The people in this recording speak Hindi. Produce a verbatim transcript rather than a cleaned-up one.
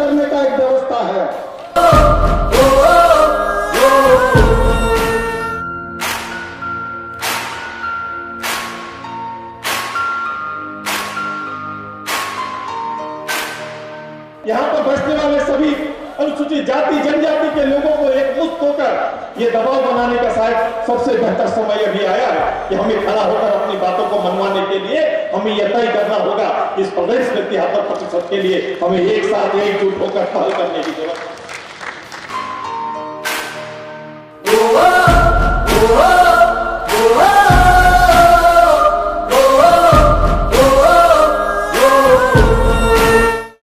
करने का एक व्यवस्था है। यहाँ पर बसने वाले सभी अनुसूचित जाति जनजाति के लोगों को एकमुश्त होकर ये दबाव बनाने का शायद सबसे बेहतर समय अभी आया है कि हमें खड़ा होकर अपनी बातों को मनवाने के लिए हमें यह तय करना होगा। इस प्रदेश में तिहत्तर प्रतिशत के लिए हमें एक साथ एकजुट होकर पहल करने की जरूरत है।